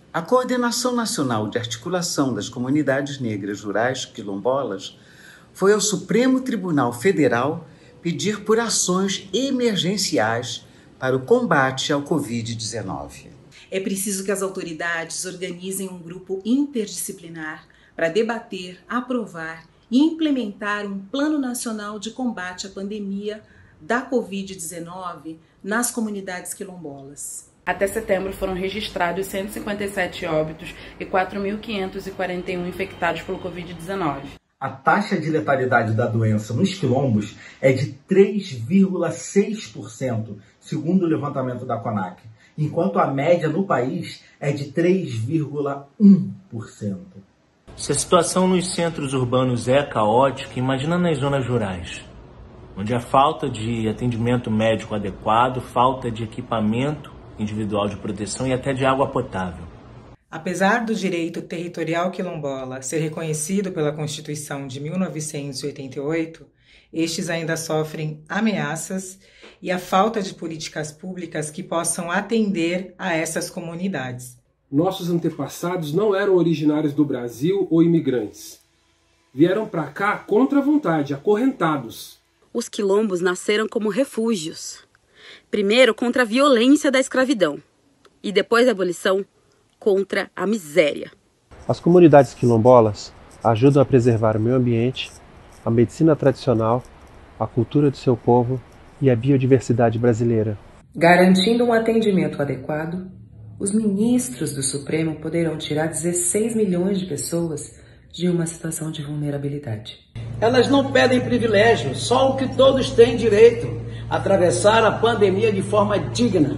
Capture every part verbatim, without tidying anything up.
A Coordenação Nacional de Articulação das Comunidades Negras Rurais Quilombolas foi ao Supremo Tribunal Federal pedir por ações emergenciais para o combate ao covid dezenove. É preciso que as autoridades organizem um grupo interdisciplinar para debater, aprovar e implementar um Plano Nacional de Combate à Pandemia da covid dezenove nas comunidades quilombolas. Até setembro foram registrados cento e cinquenta e sete óbitos e quatro mil quinhentos e quarenta e um infectados pelo covid dezenove. A taxa de letalidade da doença nos quilombos é de três vírgula seis por cento, segundo o levantamento da CONAC, enquanto a média no país é de três vírgula um por cento. Se a situação nos centros urbanos é caótica, imagina nas zonas rurais, onde a falta de atendimento médico adequado, falta de equipamento individual de proteção e até de água potável. Apesar do direito territorial quilombola ser reconhecido pela Constituição de mil novecentos e oitenta e oito, estes ainda sofrem ameaças e a falta de políticas públicas que possam atender a essas comunidades. Nossos antepassados não eram originários do Brasil ou imigrantes. Vieram para cá contra a vontade, acorrentados. Os quilombos nasceram como refúgios. Primeiro contra a violência da escravidão e depois da abolição contra a miséria. As comunidades quilombolas ajudam a preservar o meio ambiente, a medicina tradicional, a cultura do seu povo e a biodiversidade brasileira. Garantindo um atendimento adequado, os ministros do Supremo poderão tirar dezesseis milhões de pessoas de uma situação de vulnerabilidade. Elas não pedem privilégio, só o que todos têm direito: atravessar a pandemia de forma digna.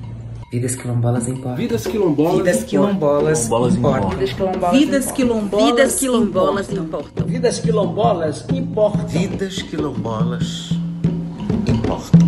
Vidas quilombolas importam. Vidas quilombolas, Vidas quilombolas importam. Vidas quilombolas importam. Vidas quilombolas importam. Vidas quilombolas importam. Vidas quilombolas importam.